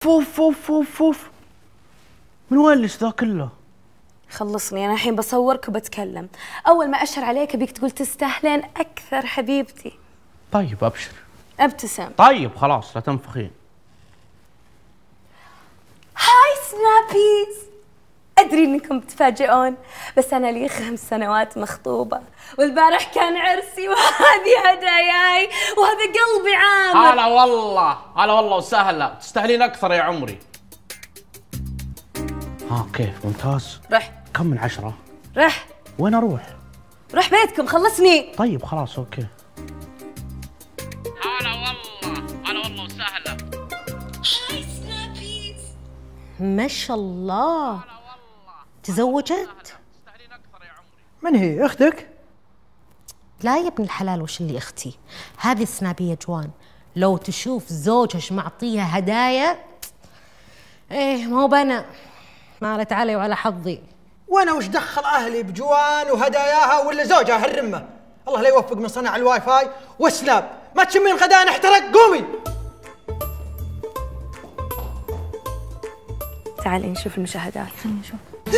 فوف فوف فوف فوف، من وين ليش ذا كله؟ خلصني، أنا الحين بصورك وبتكلم. أول ما أشر عليك أبيك تقول تستاهلين أكثر حبيبتي. طيب أبشر. ابتسم. طيب خلاص لا تنفخين. هاي سنابيز، أدري إنكم بتفاجئون بس أنا لي 5 سنوات مخطوبة، والبارح كان عرسي وهذه هداياي وهذا قلبي عامر. هلا والله، هلا والله وسهلا، تستاهلين أكثر يا عمري. كيف ممتاز. رح. كم من 10؟ رح. وين أروح؟ رح بيتكم، خلصني. طيب خلاص أوكي. هلا والله، هلا والله وسهلا. هاي سنابيز. ما شاء الله، تزوجت؟ من هي اختك؟ لا يا ابن الحلال، وش اللي اختي؟ هذه سنابيه جوان، لو تشوف زوجها ايش معطيها هدايا. ايه ما هو بنا، مالت علي وعلى حظي. وانا وش دخل اهلي بجوان وهداياها ولا زوجها هالرمه؟ الله لا يوفق من صنع الواي فاي والسناب. ما تشمين غدانا احترق، قومي. تعالي نشوف المشاهدات. خلينا نشوف.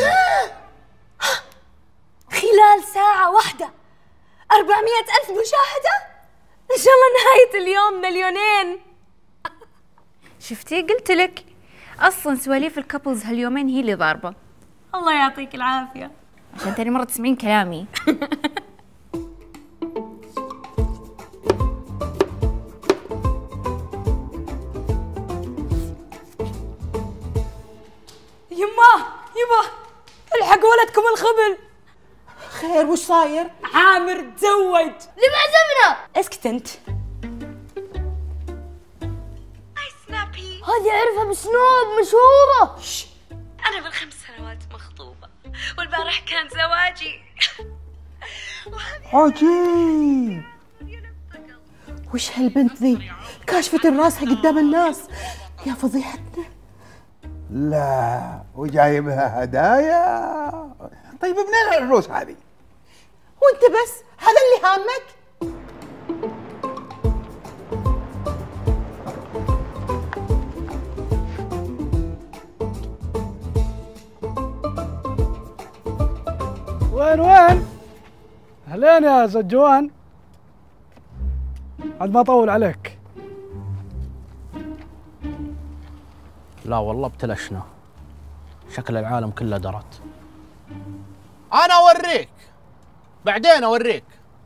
خلال ساعة واحدة 400,000 مشاهدة، إن شاء الله نهاية اليوم 2,000,000. شفتي قلت لك اصلا سواليف الكابلز هاليومين هي اللي ضاربه. الله يعطيك العافية، عشان تاني مرة تسمعين كلامي. يما الحقوا ولدكم الخبل. خير وش صاير؟ عامر تزوج. لما عزمنا. اسكت انت. هذه اعرفها بسنوب مشهورة. أنا من 5 سنوات مخطوبة، والبارح كان زواجي. عجيب. وش هالبنت ذي؟ كاشفة راسها قدام الناس، يا فضيحتنا. لا، وجايبها هدايا. طيب منين الفلوس هذه؟ وانت بس هذا اللي هامك؟ وين؟ أهلين يا زجوان، عاد ما أطول عليك. لا والله ابتلشنا، شكل العالم كله درت. أنا أوريك بعدين، أوريك.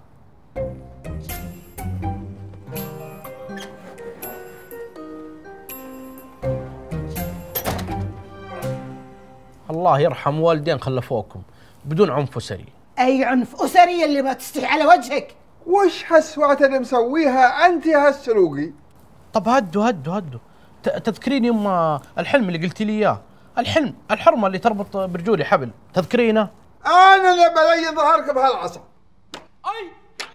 الله يرحم والدين خلفوكم بدون عنف أسري. أي عنف أسري اللي ما تستحي على وجهك؟ وش هالسوعة اللي مسويها أنت هالسلوقي؟ طب هدوا. تذكرين يما الحلم اللي قلتي لي إياه؟ الحرمة اللي تربط برجولي حبل، تذكرينه؟ أنا اللي بلين ظهرك بهالعصا. أي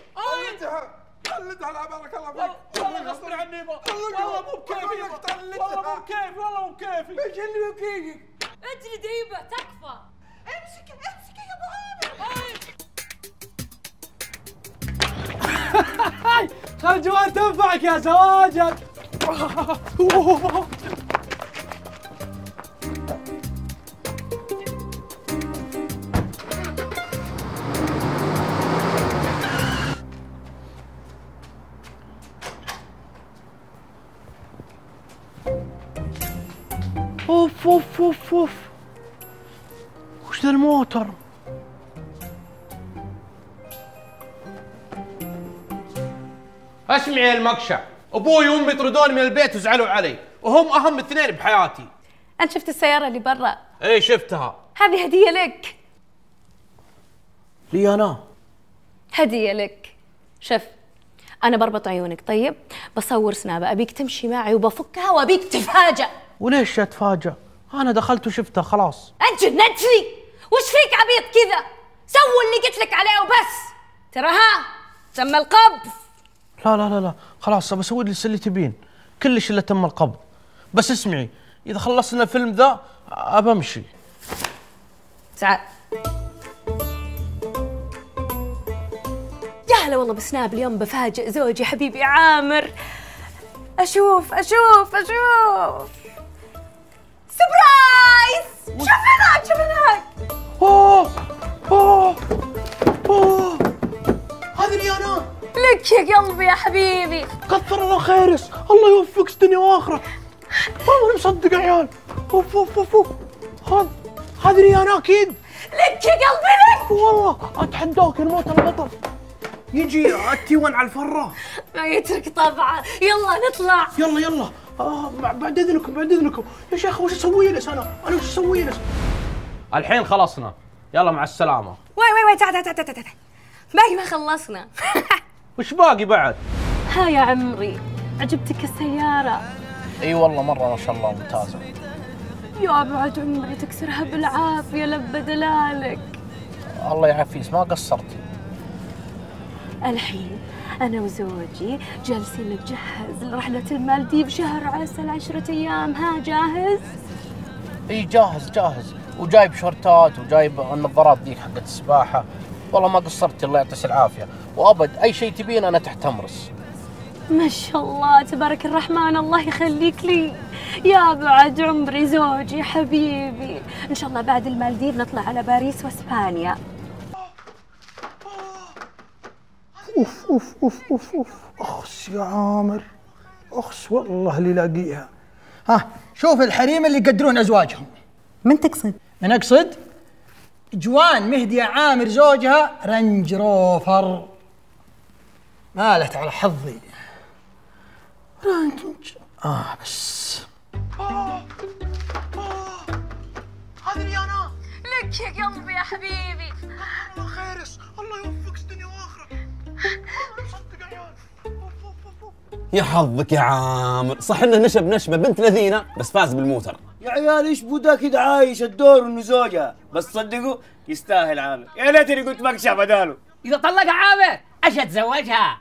قلدها لا بارك الله فيك. والله غصب عني والله مو بكيفي، والله مو بكيفي. ايش اللي يبكيك؟ اجلد ديبه تكفى. امسكي يا ابو عامر. خل جوان تنفعك يا زواجك. اوف وش ذا الموتر؟ اسمعي يا المقشع، ابوي وامي طردوني من البيت وزعلوا علي، وهم اهم 2 بحياتي. أنت شفت السيارة اللي برا؟ ايه شفتها. هذه هدية لك. لي انا؟ هدية لك. شوف، أنا بربط عيونك، طيب؟ بصور سنابة، أبيك تمشي معي وبفكها وأبيك تفاجأ. وليش اتفاجأ؟ انا دخلت وشفتها خلاص. أنت جننت لي، وش فيك عبيط كذا؟ سوي اللي قلت لك عليه وبس. ترى تم القبض. لا خلاص بسوي اللي تبين، كلش الا تم القبض. بس اسمعي، اذا خلصنا الفيلم ذا ابمشي. تعال. يا هلا والله بسناب، اليوم بفاجئ زوجي حبيبي عامر. اشوف شوف هناك شوف هناك. اوه اوه اوه هذه لي انا. لك يا قلبي يا حبيبي. كثر الله خيرس، الله يوفقك دنيا واخره. والله مصدق يا عيال. اوف اوف اوف اوف. هذه لي انا اكيد. لك يا قلبي لك. والله اتحداك الموت البطل. يجي التيوان على الفره. ما يترك طبعه. يلا نطلع. يلا يلا. بعد اذنكم بعد اذنكم يا شيخ. وش اسوي لس انا وش اسوي لس؟ الحين خلصنا، يلا مع السلامه. وي تعال باقي ما خلصنا. وش باقي بعد؟ ها يا عمري، عجبتك السيارة؟ اي والله مرة ما شاء الله ممتازة. يا بعد عمري تكسرها بالعافية لبى دلالك. الله يعافيك ما قصرتي. الحين أنا وزوجي جالسين نجهز لرحلة المالديف شهر عسل 10 أيام. ها جاهز؟ اي جاهز وجايب شورتات وجايب النظارات ذيك حقت السباحة. والله ما قصرتي الله يعطيك العافية، وأبد أي شيء تبين أنا تحت أمرس. ما شاء الله تبارك الرحمن، الله يخليك لي يا بعد عمري زوجي حبيبي. إن شاء الله بعد المالديف نطلع على باريس واسبانيا. اوف اوف اوف اوف اوف. اخس يا عامر اخس والله اللي لاقيها. ها شوف الحريم اللي يقدرون ازواجهم. من تقصد؟ من اقصد جوان مهدي عامر زوجها رنج روفر. مالت على حظي رنج. بس هذه لي انا. لك يا قلبي يا حبيبي. الله خيرس، الله يوفقك دنيا واخره. والله مصدق يا عيال. يا حظك يا عامر، صح انه نشب نشبه بنت لذينه بس فاز بالموتر. يا عيال ايش بودا كده عايش الدور انه زوجها، بس صدقوا يستاهل عامر. يا ليتني قلت مقشع بداله. اذا طلق عامر ايش اتزوجها؟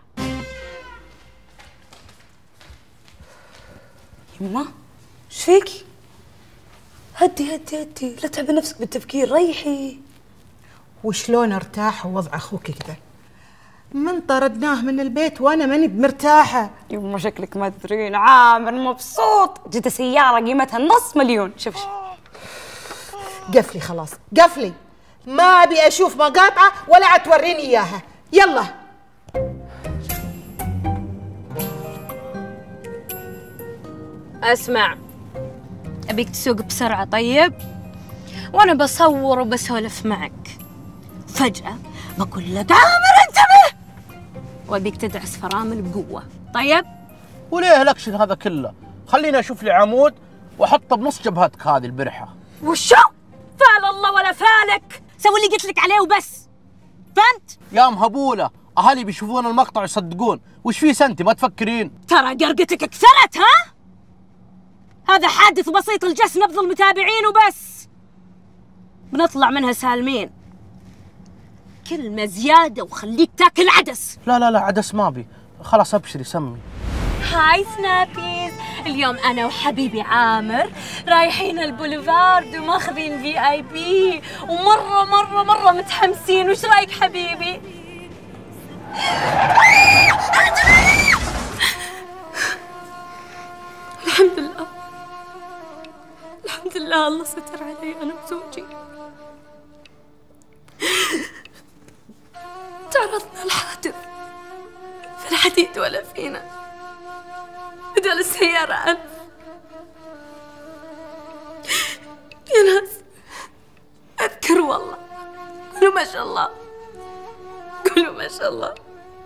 يما ايش فيكي؟ هدي لا تعبي نفسك بالتفكير، ريحي. وشلون ارتاح ووضع اخوك كذا؟ من طردناه من البيت وانا ماني بمرتاحه. يما شكلك ما تدرين عامر مبسوط، جت سياره قيمتها نص مليون. شوف قفلي خلاص قفلي، ما ابي اشوف مقاطعه ولا عتوريني اياها. يلا اسمع، ابيك تسوق بسرعه طيب، وانا بصور وبسولف معك. فجاه بقول لك عامر انتبه، وابيك تدعس فرامل بقوه. طيب؟ وليه الاكشن هذا كله؟ خليني اشوف لي عمود واحطه بنص جبهتك هذه البرحه. وشو؟ فال الله ولا فالك، سوي اللي قلت لك عليه وبس. فهمت؟ يا مهبوله، اهلي بيشوفون المقطع ويصدقون. وش فيه سنتي ما تفكرين؟ ترى قرقتك كثرت. ها؟ هذا حادث بسيط الجس نبض المتابعين وبس، بنطلع منها سالمين. كلمة زيادة وخليك تاكل عدس. لا عدس ما بي، خلاص ابشري سمي. هاي سنابيز، اليوم انا وحبيبي عامر رايحين البوليفارد وماخذين VIP ومرة متحمسين. وش رايك حبيبي؟ الحمد لله الله ستر علي انا وزوجي. تعرضنا لحادث في الحديد ولا فينا، بدل السيارة 1000. يا ناس أذكر والله، قولوا ما شاء الله، قولوا ما شاء الله.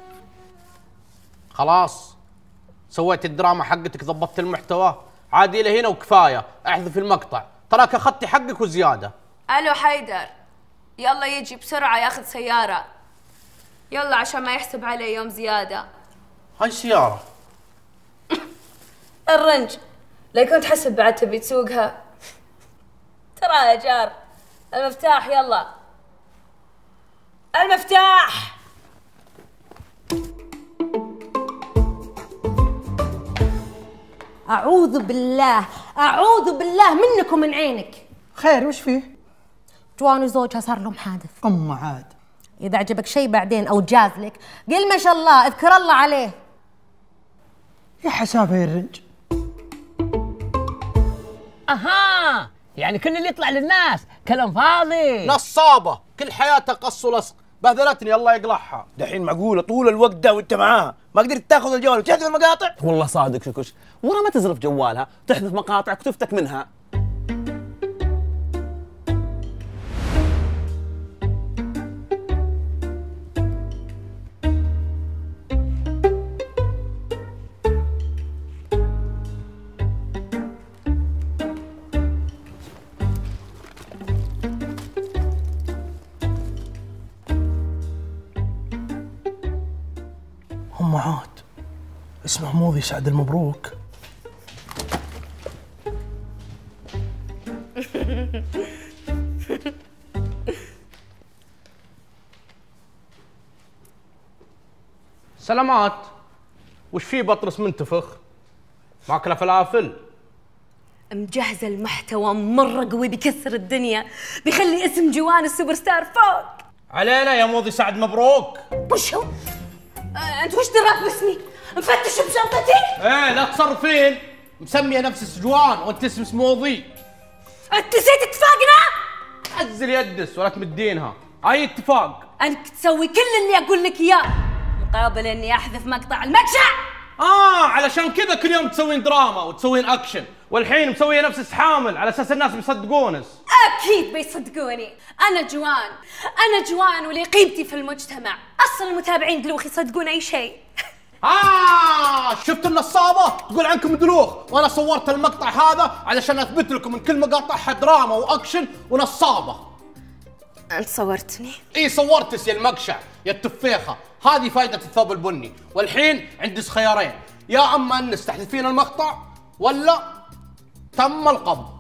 خلاص سويت الدراما حقتك، ضبطت المحتوى، عادي إلى هنا وكفاية. احذف المقطع، تراك أخذتي حقك وزيادة. ألو حيدر، يلا يجي بسرعة ياخذ سيارة، يلا عشان ما يحسب علي يوم زيادة. هاي سيارة الرنج، لا كنت تحسب بعد تبي تسوقها. ترى يا جار المفتاح، يلا المفتاح. أعوذ بالله منك ومن عينك. خير وش فيه؟ جوان وزوجها صار لهم حادث. عاد إذا عجبك شيء بعدين أو جاز لك قل ما شاء الله، اذكر الله عليه. يا حسافة يا الرنج. اها يعني كل اللي يطلع للناس كلام فاضي. نصابه كل حياتها قص ولصق، بهذلتني الله يقلعها. دحين معقوله طول الوقت ده وانت معاها ما قدرت تاخذ الجوال وتحذف المقاطع؟ والله صادق شكوش، ورا ما تزرف جوالها تحذف مقاطعك وتفتك منها. هم عاد اسمه موذي سعد المبروك. سلامات. وش في بطرس منتفخ؟ ماكله فلافل؟ مجهزة المحتوى مرة قوي بيكسر الدنيا، بيخلي اسم جوان السوبر ستار فوق علينا يا موذي سعد مبروك. وش هو؟ انت وش دراك باسمي؟ مفتش بشنطتي؟ ايه لا تصرفين، مسميه نفسك جوان وانت اسمك موذي. انت نسيت اتفاقنا؟ عزل يدس ولا تمدينها، اي اتفاق؟ انك تسوي كل اللي اقول لك اياه مقابل اني احذف مقطع المقشع. علشان كذا كل يوم تسوين دراما وتسوين اكشن، والحين مسويه نفسك حامل على اساس الناس بيصدقونس. اكيد بيصدقوني، انا جوان ولي قيمتي في المجتمع، اصلا المتابعين دلوخ يصدقون اي شيء. شفت النصابه تقول عنكم دلوخ، وانا صورت المقطع هذا علشان اثبت لكم ان كل مقاطعها دراما واكشن ونصابه. انت صورتني؟ اي صورتس يا المقشع يا التفيخه، هذه فائده الثوب البني. والحين عندك خيارين، يا اما انك تحذفين المقطع ولا تم القبض.